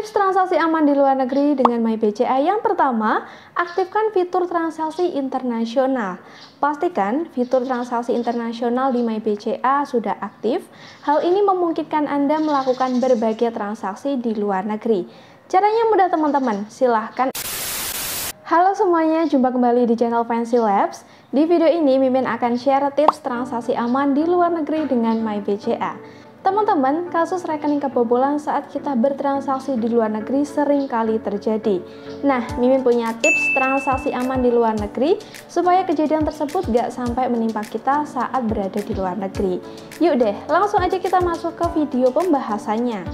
Tips transaksi aman di luar negeri dengan MyBCA. Yang pertama, aktifkan fitur transaksi internasional. Pastikan fitur transaksi internasional di MyBCA sudah aktif. Hal ini memungkinkan Anda melakukan berbagai transaksi di luar negeri. Caranya mudah teman-teman, silahkan. Halo semuanya, jumpa kembali di channel Fancy Labs. Di video ini Mimin akan share tips transaksi aman di luar negeri dengan MyBCA. Teman-teman, kasus rekening kebobolan saat kita bertransaksi di luar negeri sering kali terjadi. Nah, Mimin punya tips transaksi aman di luar negeri supaya kejadian tersebut gak sampai menimpa kita saat berada di luar negeri. Yuk deh, langsung aja kita masuk ke video pembahasannya.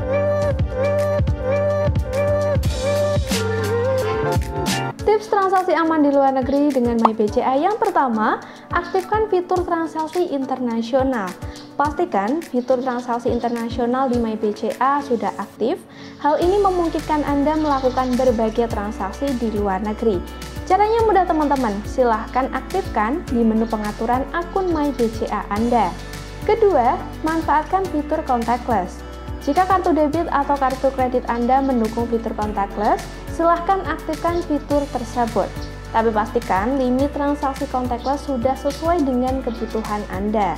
Tips transaksi aman di luar negeri dengan MyBCA. Yang pertama, aktifkan fitur transaksi internasional. Pastikan fitur transaksi internasional di MyBCA sudah aktif. Hal ini memungkinkan Anda melakukan berbagai transaksi di luar negeri. Caranya mudah teman-teman, silahkan aktifkan di menu pengaturan akun MyBCA Anda. Kedua, manfaatkan fitur contactless. Jika kartu debit atau kartu kredit Anda mendukung fitur contactless, silahkan aktifkan fitur tersebut. Tapi pastikan limit transaksi contactless sudah sesuai dengan kebutuhan Anda.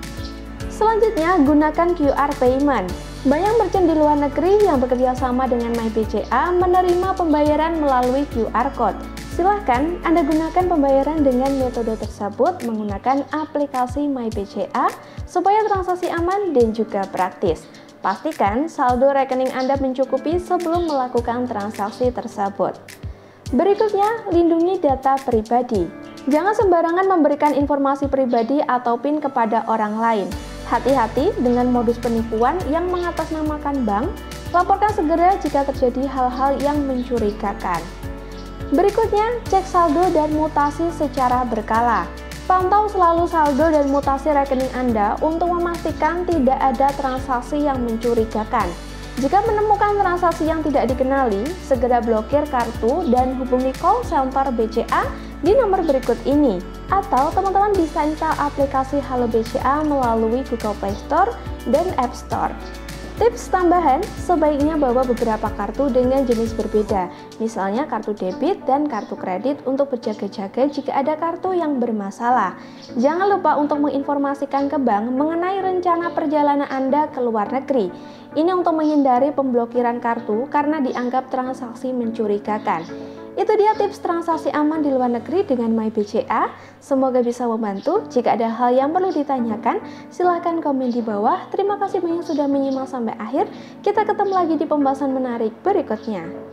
Selanjutnya, gunakan QR payment. Banyak merchant di luar negeri yang bekerja sama dengan MyBCA menerima pembayaran melalui QR code. Silahkan Anda gunakan pembayaran dengan metode tersebut menggunakan aplikasi MyBCA supaya transaksi aman dan juga praktis. Pastikan saldo rekening Anda mencukupi sebelum melakukan transaksi tersebut. Berikutnya, lindungi data pribadi. Jangan sembarangan memberikan informasi pribadi atau PIN kepada orang lain. Hati-hati dengan modus penipuan yang mengatasnamakan bank. Laporkan segera jika terjadi hal-hal yang mencurigakan. Berikutnya, cek saldo dan mutasi secara berkala. Pantau selalu saldo dan mutasi rekening Anda untuk memastikan tidak ada transaksi yang mencurigakan. Jika menemukan transaksi yang tidak dikenali, segera blokir kartu dan hubungi call center BCA di nomor berikut ini. Atau teman-teman bisa install aplikasi Halo BCA melalui Google Play Store dan App Store. Tips tambahan, sebaiknya bawa beberapa kartu dengan jenis berbeda, misalnya kartu debit dan kartu kredit untuk berjaga-jaga jika ada kartu yang bermasalah. Jangan lupa untuk menginformasikan ke bank mengenai rencana perjalanan Anda ke luar negeri. Ini untuk menghindari pemblokiran kartu karena dianggap transaksi mencurigakan. Itu dia tips transaksi aman di luar negeri dengan MyBCA. Semoga bisa membantu. Jika ada hal yang perlu ditanyakan, silahkan komen di bawah. Terima kasih banyak sudah menyimak sampai akhir. Kita ketemu lagi di pembahasan menarik berikutnya.